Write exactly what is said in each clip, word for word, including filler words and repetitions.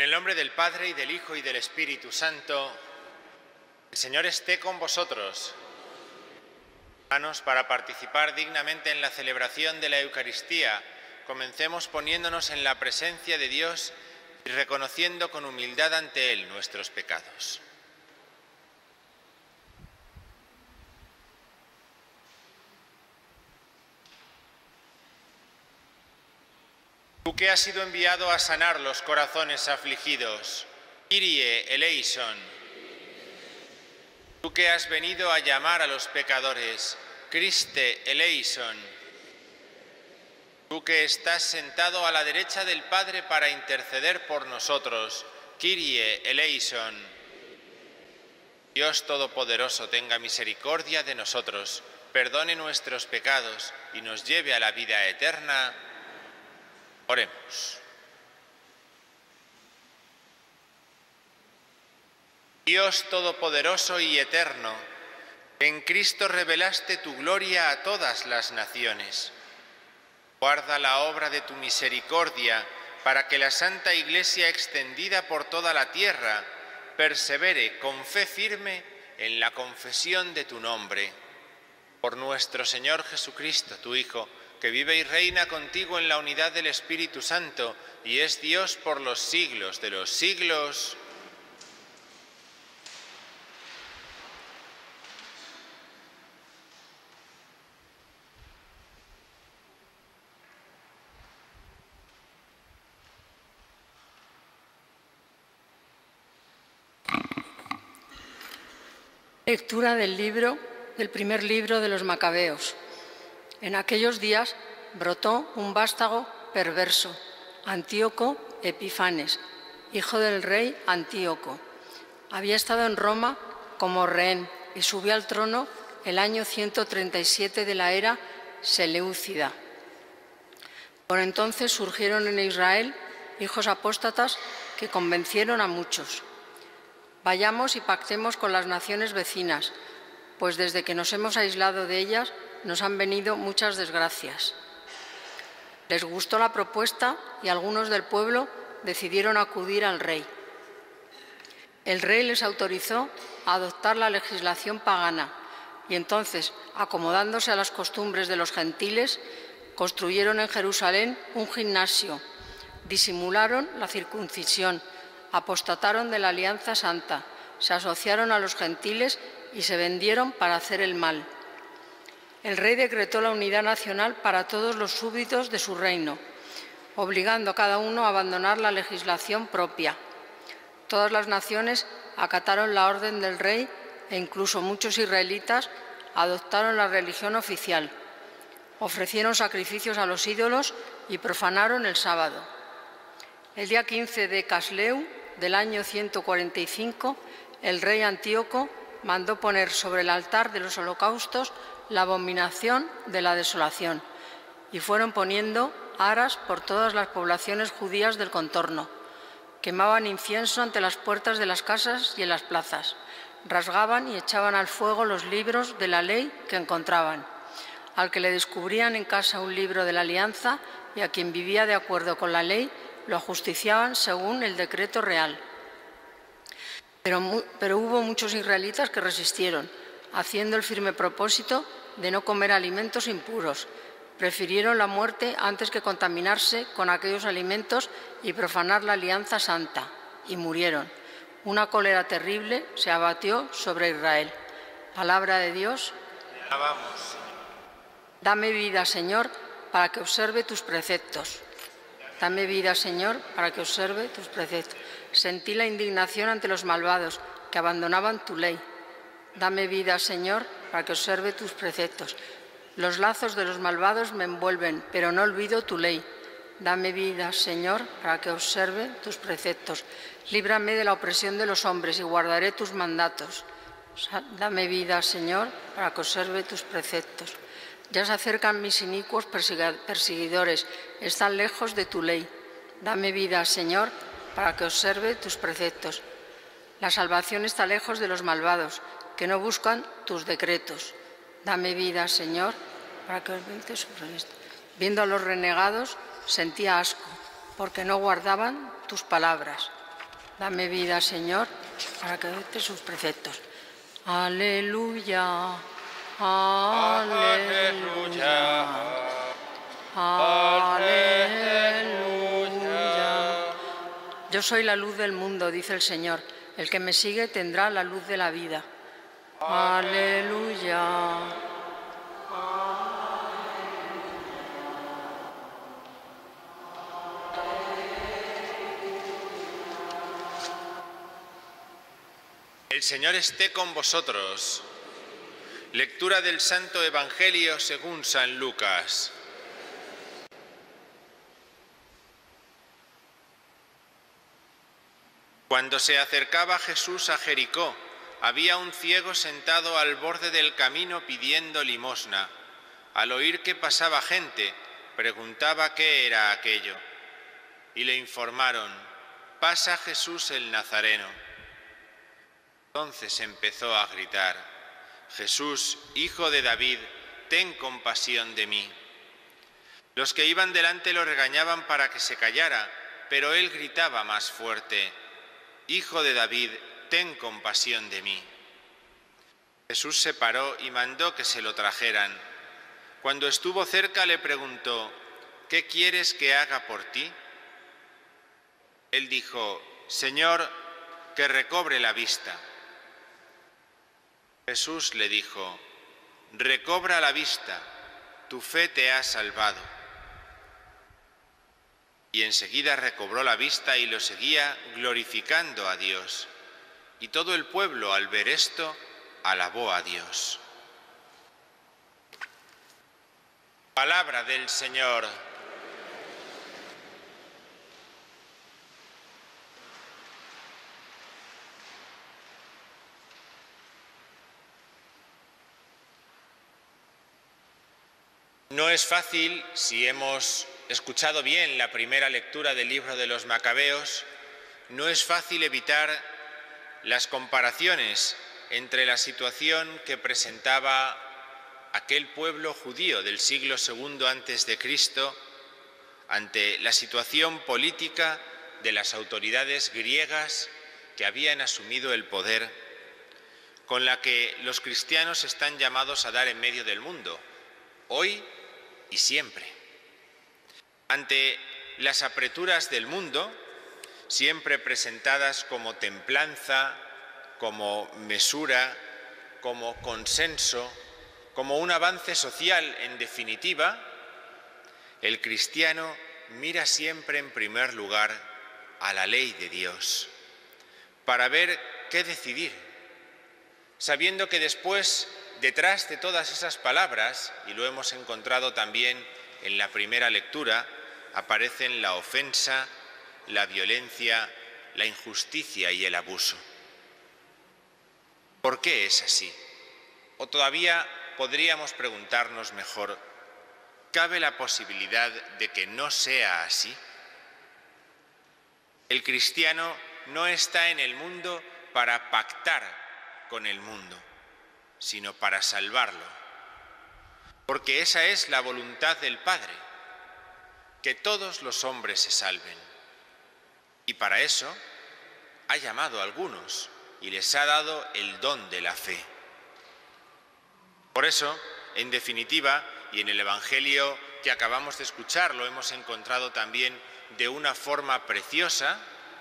el nombre del Padre, y del Hijo, y del Espíritu Santo, el Señor esté con vosotros. Hermanos, para participar dignamente en la celebración de la Eucaristía, comencemos poniéndonos en la presencia de Dios y reconociendo con humildad ante Él nuestros pecados. Tú que has sido enviado a sanar los corazones afligidos, Kyrie eleison. Tú que has venido a llamar a los pecadores, Christe eleison. Tú que estás sentado a la derecha del Padre para interceder por nosotros, Kyrie eleison. Dios Todopoderoso tenga misericordia de nosotros, perdone nuestros pecados y nos lleve a la vida eterna. Oremos. Dios Todopoderoso y Eterno, en Cristo revelaste tu gloria a todas las naciones. Guarda la obra de tu misericordia para que la Santa Iglesia extendida por toda la tierra persevere con fe firme en la confesión de tu nombre. Por nuestro Señor Jesucristo, tu Hijo, que vive y reina contigo en la unidad del Espíritu Santo y es Dios por los siglos de los siglos. Lectura del libro, del primer libro de los Macabeos. En aquellos días brotó un vástago perverso, Antíoco Epifanes, hijo del rey Antíoco. Había estado en Roma como rehén y subió al trono el año ciento treinta y siete de la era seleucida. Por entonces surgieron en Israel hijos apóstatas que convencieron a muchos. Vayamos y pactemos con las naciones vecinas, pues desde que nos hemos aislado de ellas nos han venido muchas desgracias. Les gustó la propuesta y algunos del pueblo decidieron acudir al rey. El rey les autorizó a adoptar la legislación pagana y entonces, acomodándose a las costumbres de los gentiles, construyeron en Jerusalén un gimnasio, disimularon la circuncisión, apostataron de la alianza santa, se asociaron a los gentiles y se vendieron para hacer el mal. El rey decretó la unidad nacional para todos los súbditos de su reino, obligando a cada uno a abandonar la legislación propia. Todas las naciones acataron la orden del rey e incluso muchos israelitas adoptaron la religión oficial. Ofrecieron sacrificios a los ídolos y profanaron el sábado. El día quince de Casleu del año ciento cuarenta y cinco, el rey Antíoco mandó poner sobre el altar de los holocaustos la abominación de la desolación, y fueron poniendo aras por todas las poblaciones judías del contorno. Quemaban incienso ante las puertas de las casas y en las plazas, rasgaban y echaban al fuego los libros de la ley que encontraban. Al que le descubrían en casa un libro de la alianza y a quien vivía de acuerdo con la ley, lo ajusticiaban según el decreto real. Pero, pero hubo muchos israelitas que resistieron, haciendo el firme propósito de no comer alimentos impuros. Prefirieron la muerte antes que contaminarse con aquellos alimentos y profanar la alianza santa, y murieron. Una cólera terrible se abatió sobre Israel. Palabra de Dios. Alabamos. Dame vida, Señor, para que observe tus preceptos. Dame vida, Señor, para que observe tus preceptos. Sentí la indignación ante los malvados, que abandonaban tu ley. Dame vida, Señor, para que observe tus preceptos. Los lazos de los malvados me envuelven, pero no olvido tu ley. Dame vida, Señor, para que observe tus preceptos. Líbrame de la opresión de los hombres y guardaré tus mandatos. Dame vida, Señor, para que observe tus preceptos. Ya se acercan mis inicuos perseguidores, están lejos de tu ley. Dame vida, Señor, para que observe tus preceptos. La salvación está lejos de los malvados, que no buscan tus decretos. Dame vida, Señor, para que observe sus preceptos. Viendo a los renegados, sentía asco, porque no guardaban tus palabras. Dame vida, Señor, para que adopte sus preceptos. Aleluya, aleluya, aleluya. Yo soy la luz del mundo, dice el Señor. El que me sigue tendrá la luz de la vida. Aleluya. El Señor esté con vosotros. Lectura del Santo Evangelio según San Lucas. Cuando se acercaba Jesús a Jericó, había un ciego sentado al borde del camino pidiendo limosna. Al oír que pasaba gente, preguntaba qué era aquello. Y le informaron: pasa Jesús el Nazareno. Entonces empezó a gritar: Jesús, Hijo de David, ten compasión de mí. Los que iban delante lo regañaban para que se callara, pero él gritaba más fuerte: Hijo de David, ten compasión de mí. Jesús se paró y mandó que se lo trajeran. Cuando estuvo cerca le preguntó: ¿qué quieres que haga por ti? Él dijo: Señor, que recobre la vista. Jesús le dijo: recobra la vista, tu fe te ha salvado. Y enseguida recobró la vista y lo seguía glorificando a Dios. Y todo el pueblo, al ver esto, alabó a Dios. Palabra del Señor. No es fácil, si hemos escuchado bien la primera lectura del libro de los Macabeos, no es fácil evitar las comparaciones entre la situación que presentaba aquel pueblo judío del siglo segundo antes de Cristo ante la situación política de las autoridades griegas que habían asumido el poder, con la que los cristianos están llamados a dar en medio del mundo, hoy y siempre. Ante las apreturas del mundo, siempre presentadas como templanza, como mesura, como consenso, como un avance social en definitiva, el cristiano mira siempre en primer lugar a la ley de Dios para ver qué decidir, sabiendo que después, detrás de todas esas palabras, y lo hemos encontrado también en la primera lectura, aparecen la ofensa, la violencia, la injusticia y el abuso. ¿Por qué es así? O todavía podríamos preguntarnos mejor, ¿cabe la posibilidad de que no sea así? El cristiano no está en el mundo para pactar con el mundo, sino para salvarlo. Porque esa es la voluntad del Padre, que todos los hombres se salven. Y para eso ha llamado a algunos y les ha dado el don de la fe. Por eso, en definitiva, y en el Evangelio que acabamos de escuchar lo hemos encontrado también de una forma preciosa,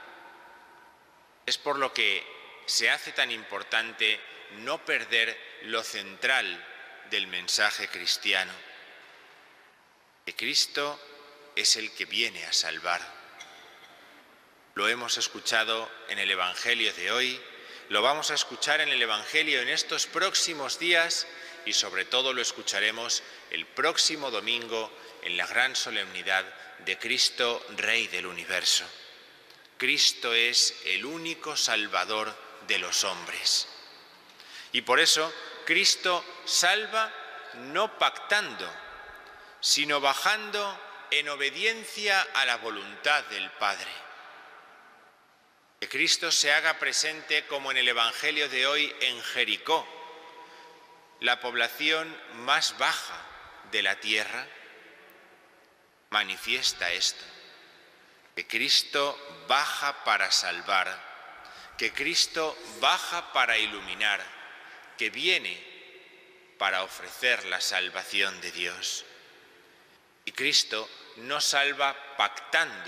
es por lo que se hace tan importante no perder lo central del mensaje cristiano, que Cristo es el que viene a salvar. Lo hemos escuchado en el Evangelio de hoy, lo vamos a escuchar en el Evangelio en estos próximos días y sobre todo lo escucharemos el próximo domingo en la gran solemnidad de Cristo, Rey del universo. Cristo es el único Salvador de los hombres. Y por eso Cristo salva no pactando, sino bajando en obediencia a la voluntad del Padre. Que Cristo se haga presente como en el Evangelio de hoy en Jericó, la población más baja de la tierra, manifiesta esto. que Cristo baja para salvar, que Cristo baja para iluminar, que viene para ofrecer la salvación de Dios. Y Cristo no salva pactando,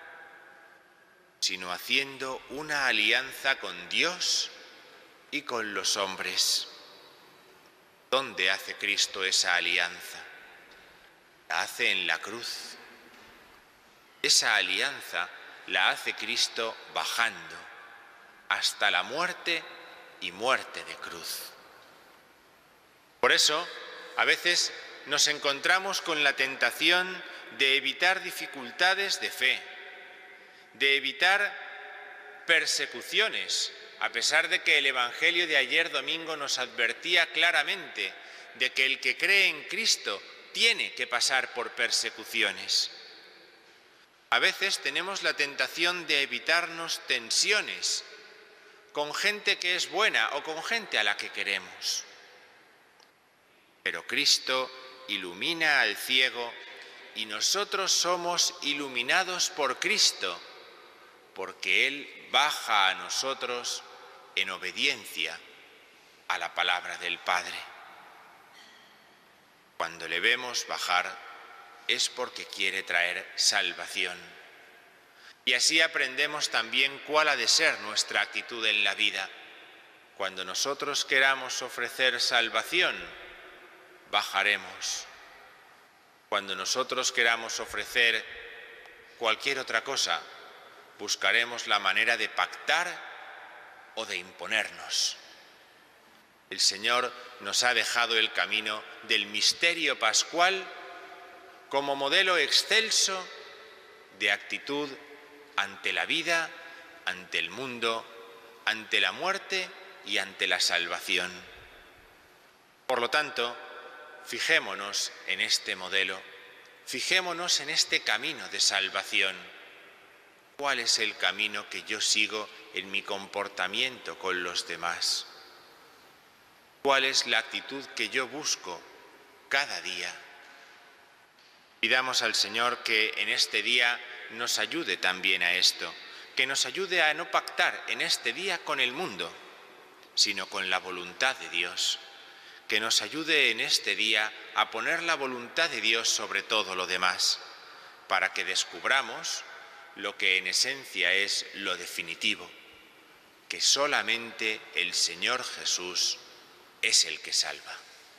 sino haciendo una alianza con Dios y con los hombres. ¿Dónde hace Cristo esa alianza? La hace en la cruz. Esa alianza la hace Cristo bajando hasta la muerte y muerte de cruz. Por eso, a veces nos encontramos con la tentación de evitar dificultades de fe, de evitar persecuciones, a pesar de que el Evangelio de ayer domingo nos advertía claramente de que el que cree en Cristo tiene que pasar por persecuciones. A veces tenemos la tentación de evitarnos tensiones con gente que es buena o con gente a la que queremos. Pero Cristo ilumina al ciego y nosotros somos iluminados por Cristo, porque Él baja a nosotros en obediencia a la palabra del Padre. Cuando le vemos bajar es porque quiere traer salvación. Y así aprendemos también cuál ha de ser nuestra actitud en la vida. Cuando nosotros queramos ofrecer salvación, bajaremos. Cuando nosotros queramos ofrecer cualquier otra cosa, buscaremos la manera de pactar o de imponernos. El Señor nos ha dejado el camino del misterio pascual como modelo excelso de actitud ante la vida, ante el mundo, ante la muerte y ante la salvación. Por lo tanto, fijémonos en este modelo, fijémonos en este camino de salvación. ¿Cuál es el camino que yo sigo en mi comportamiento con los demás? ¿Cuál es la actitud que yo busco cada día? Pidamos al Señor que en este día nos ayude también a esto, que nos ayude a no pactar en este día con el mundo, sino con la voluntad de Dios, que nos ayude en este día a poner la voluntad de Dios sobre todo lo demás, para que descubramos lo que en esencia es lo definitivo, que solamente el Señor Jesús es el que salva.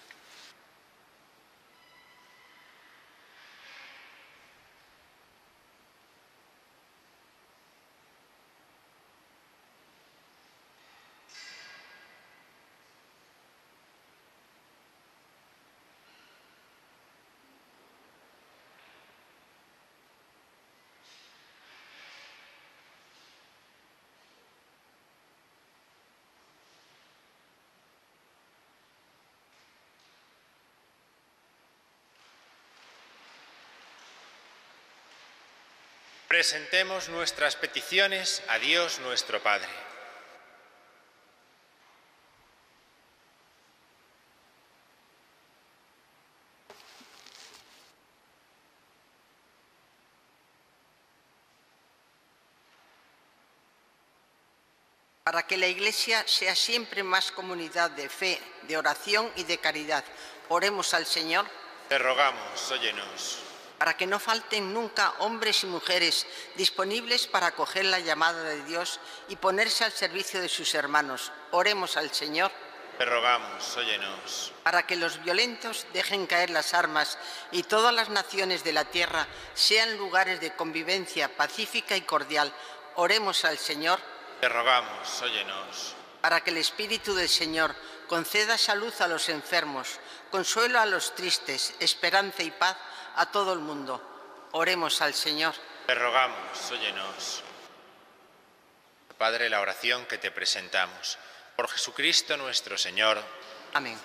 Presentemos nuestras peticiones a Dios nuestro Padre. Para que la Iglesia sea siempre más comunidad de fe, de oración y de caridad, oremos al Señor. Te rogamos, óyenos. Para que no falten nunca hombres y mujeres disponibles para acoger la llamada de Dios y ponerse al servicio de sus hermanos. Oremos al Señor. Te rogamos, óyenos. Para que los violentos dejen caer las armas y todas las naciones de la tierra sean lugares de convivencia pacífica y cordial. Oremos al Señor. Te rogamos, óyenos. Para que el Espíritu del Señor conceda salud a los enfermos, consuelo a los tristes, esperanza y paz a todo el mundo. Oremos al Señor. Te rogamos, óyenos. Padre, la oración que te presentamos, por Jesucristo nuestro Señor. Amén.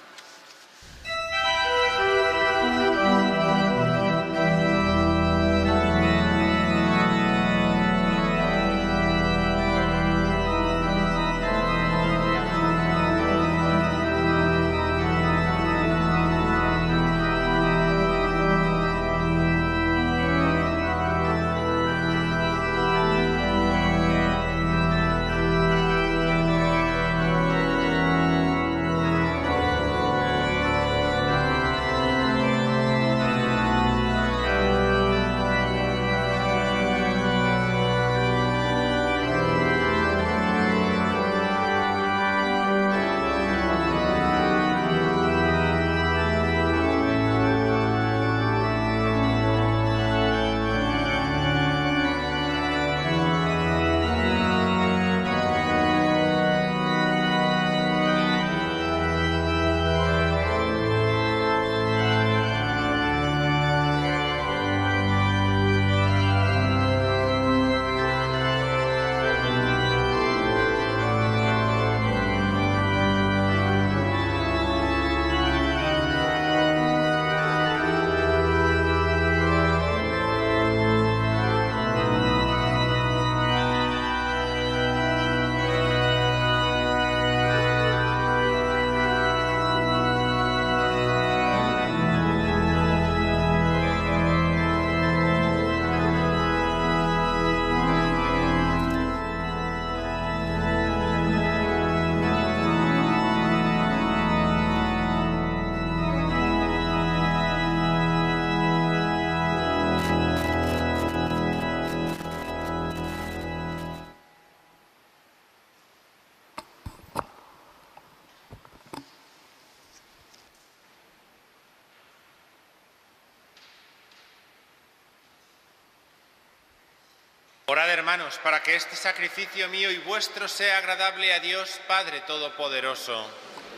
Orad, hermanos, para que este sacrificio mío y vuestro sea agradable a Dios Padre Todopoderoso.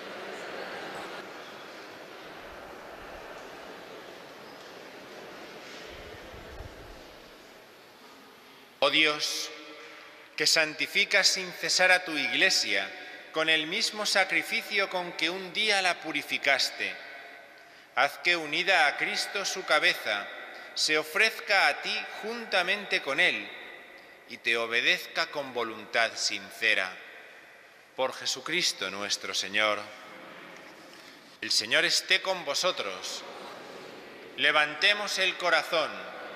Oh Dios, que santificas sin cesar a tu Iglesia con el mismo sacrificio con que un día la purificaste, haz que, unida a Cristo su cabeza, se ofrezca a ti juntamente con Él y te obedezca con voluntad sincera. Por Jesucristo nuestro Señor. El Señor esté con vosotros. Levantemos el corazón.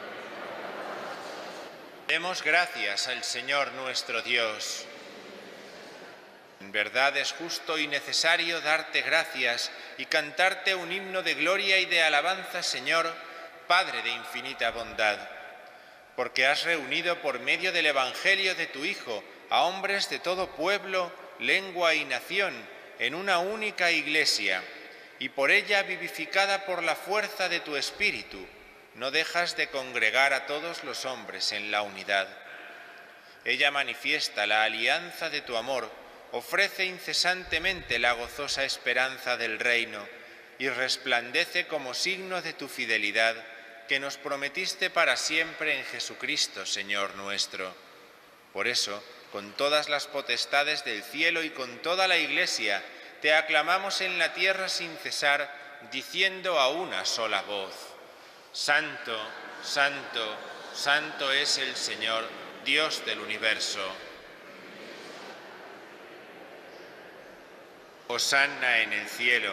Demos gracias al Señor nuestro Dios. En verdad es justo y necesario darte gracias y cantarte un himno de gloria y de alabanza, Señor, Padre de infinita bondad, porque has reunido por medio del Evangelio de tu Hijo a hombres de todo pueblo, lengua y nación en una única Iglesia, y por ella, vivificada por la fuerza de tu Espíritu, no dejas de congregar a todos los hombres en la unidad. Ella manifiesta la alianza de tu amor, ofrece incesantemente la gozosa esperanza del reino y resplandece como signo de tu fidelidad que nos prometiste para siempre en Jesucristo, Señor nuestro. Por eso, con todas las potestades del cielo y con toda la Iglesia, te aclamamos en la tierra sin cesar, diciendo a una sola voz: Santo, Santo, Santo es el Señor, Dios del universo. Hosanna en el cielo.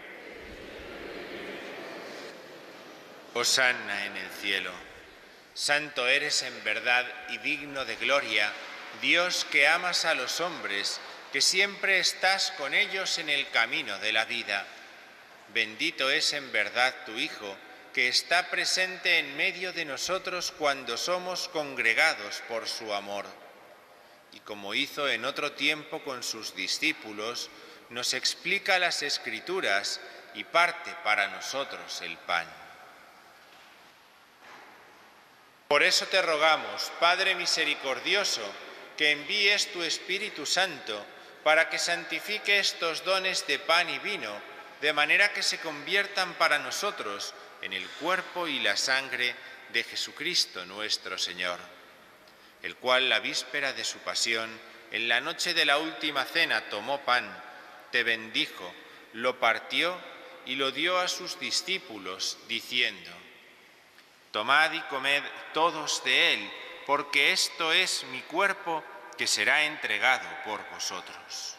Hosanna en el cielo. Santo eres en verdad y digno de gloria, Dios que amas a los hombres, que siempre estás con ellos en el camino de la vida. Bendito es en verdad tu Hijo, que está presente en medio de nosotros cuando somos congregados por su amor. Y como hizo en otro tiempo con sus discípulos, nos explica las Escrituras y parte para nosotros el pan. Por eso te rogamos, Padre misericordioso, que envíes tu Espíritu Santo para que santifique estos dones de pan y vino, de manera que se conviertan para nosotros en el cuerpo y la sangre de Jesucristo nuestro Señor, el cual la víspera de su pasión, en la noche de la última cena, tomó pan, te bendijo, lo partió y lo dio a sus discípulos, diciendo: Tomad y comed todos de él, porque esto es mi cuerpo que será entregado por vosotros.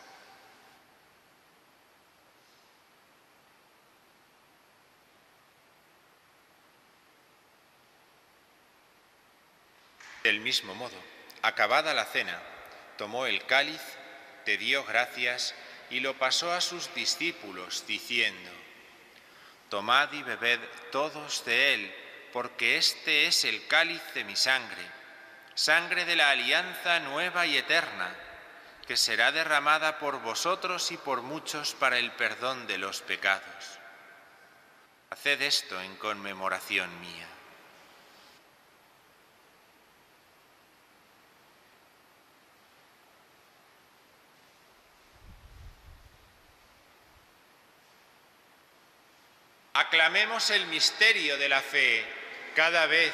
Del mismo modo, acabada la cena, tomó el cáliz, te dio gracias y lo pasó a sus discípulos, diciendo: Tomad y bebed todos de él, porque este es el cáliz de mi sangre, sangre de la alianza nueva y eterna, que será derramada por vosotros y por muchos para el perdón de los pecados. Haced esto en conmemoración mía. Aclamemos el misterio de la fe cada vez.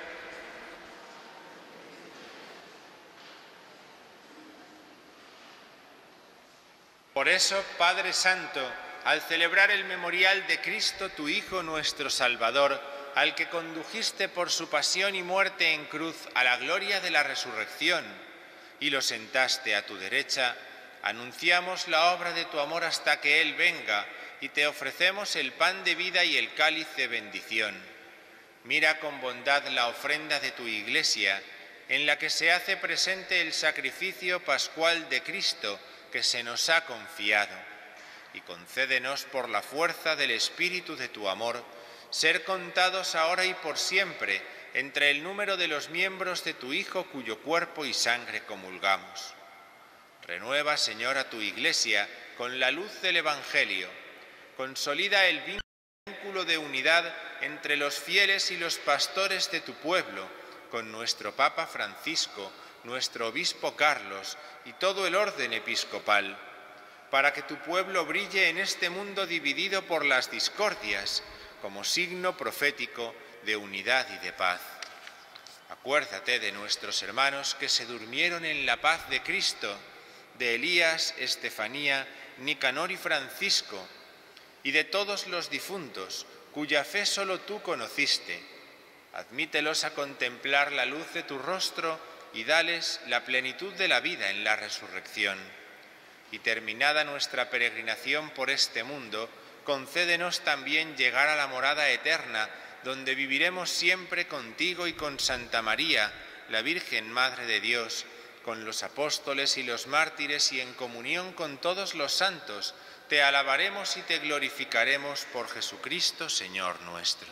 Por eso, Padre Santo, al celebrar el memorial de Cristo, tu Hijo nuestro Salvador, al que condujiste por su pasión y muerte en cruz a la gloria de la resurrección y lo sentaste a tu derecha, anunciamos la obra de tu amor hasta que Él venga, y te ofrecemos el pan de vida y el cáliz de bendición. Mira con bondad la ofrenda de tu Iglesia, en la que se hace presente el sacrificio pascual de Cristo que se nos ha confiado, y concédenos por la fuerza del Espíritu de tu amor, ser contados ahora y por siempre entre el número de los miembros de tu Hijo cuyo cuerpo y sangre comulgamos. Renueva, Señor, a tu Iglesia con la luz del Evangelio. Consolida el vínculo de unidad entre los fieles y los pastores de tu pueblo, con nuestro Papa Francisco, nuestro Obispo Carlos y todo el orden episcopal, para que tu pueblo brille en este mundo dividido por las discordias, como signo profético de unidad y de paz. Acuérdate de nuestros hermanos que se durmieron en la paz de Cristo, de Elías, Estefanía, Nicanor y Francisco, y de todos los difuntos, cuya fe solo tú conociste. Admítelos a contemplar la luz de tu rostro y dales la plenitud de la vida en la resurrección. Y terminada nuestra peregrinación por este mundo, concédenos también llegar a la morada eterna, donde viviremos siempre contigo y con Santa María, la Virgen Madre de Dios, con los apóstoles y los mártires y en comunión con todos los santos, te alabaremos y te glorificaremos por Jesucristo, Señor nuestro.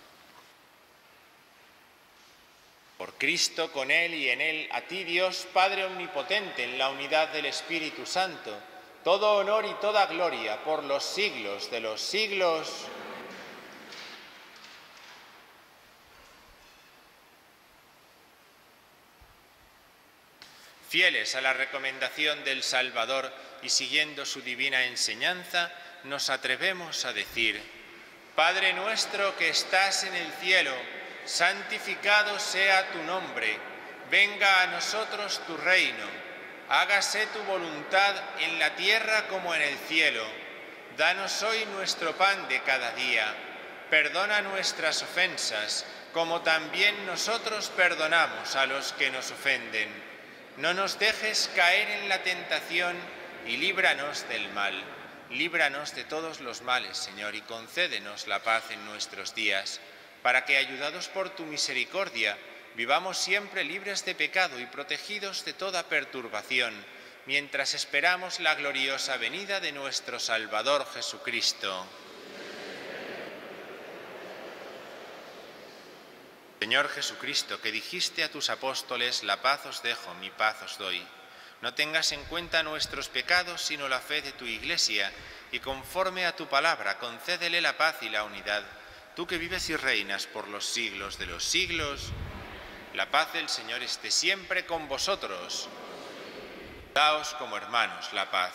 Por Cristo, con Él y en Él, a ti Dios, Padre Omnipotente, en la unidad del Espíritu Santo, todo honor y toda gloria por los siglos de los siglos. Fieles a la recomendación del Salvador y siguiendo su divina enseñanza, nos atrevemos a decir: Padre nuestro que estás en el cielo, santificado sea tu nombre, venga a nosotros tu reino, hágase tu voluntad en la tierra como en el cielo. Danos hoy nuestro pan de cada día, perdona nuestras ofensas, como también nosotros perdonamos a los que nos ofenden. No nos dejes caer en la tentación y líbranos del mal. Líbranos de todos los males, Señor, y concédenos la paz en nuestros días, para que, ayudados por tu misericordia, vivamos siempre libres de pecado y protegidos de toda perturbación, mientras esperamos la gloriosa venida de nuestro Salvador Jesucristo. Señor Jesucristo, que dijiste a tus apóstoles: la paz os dejo, mi paz os doy. No tengas en cuenta nuestros pecados, sino la fe de tu Iglesia, y conforme a tu palabra, concédele la paz y la unidad. Tú que vives y reinas por los siglos de los siglos, la paz del Señor esté siempre con vosotros. Daos como hermanos la paz.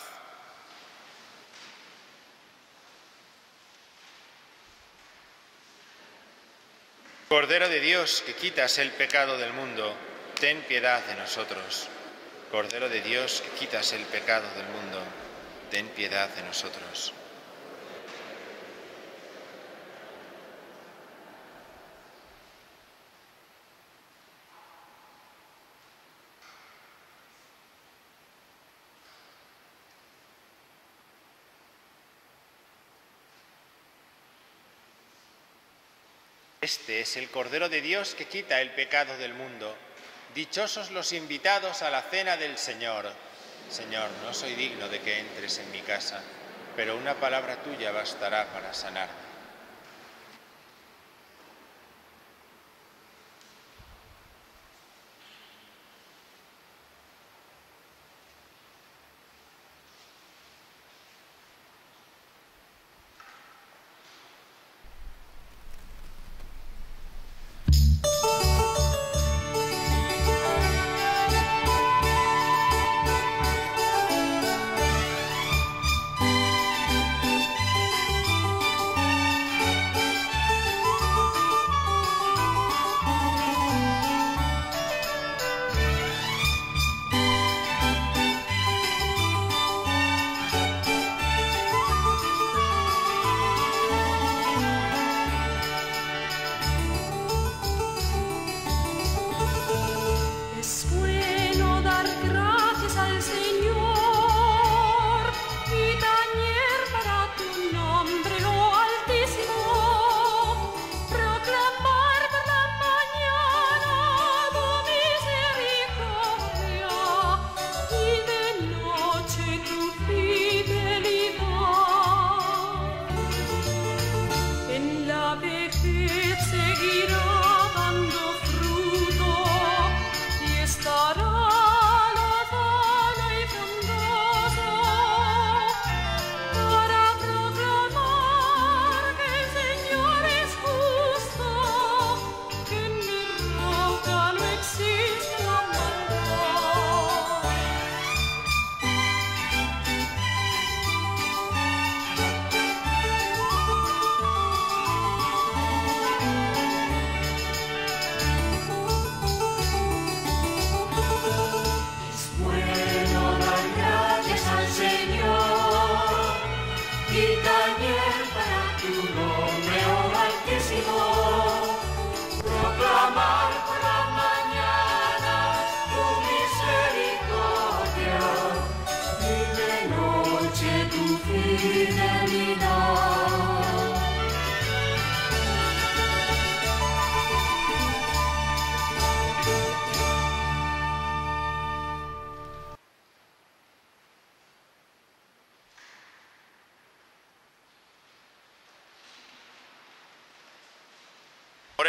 Cordero de Dios, que quitas el pecado del mundo, ten piedad de nosotros. Cordero de Dios, que quitas el pecado del mundo, ten piedad de nosotros. Este es el Cordero de Dios que quita el pecado del mundo. Dichosos los invitados a la cena del Señor. Señor, no soy digno de que entres en mi casa, pero una palabra tuya bastará para sanarme.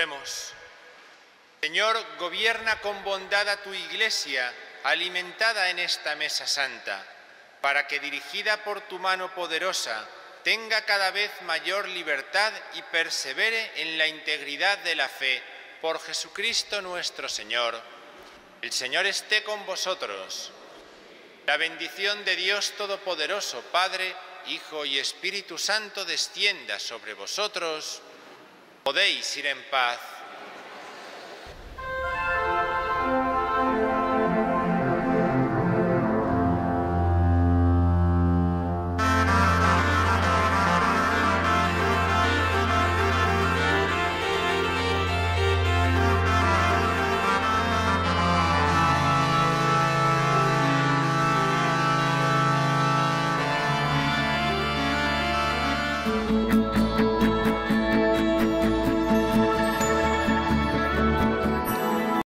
Oremos. Señor, gobierna con bondad a tu Iglesia, alimentada en esta mesa santa, para que, dirigida por tu mano poderosa, tenga cada vez mayor libertad y persevere en la integridad de la fe, por Jesucristo nuestro Señor. El Señor esté con vosotros. La bendición de Dios Todopoderoso, Padre, Hijo y Espíritu Santo, descienda sobre vosotros. Podéis ir en paz.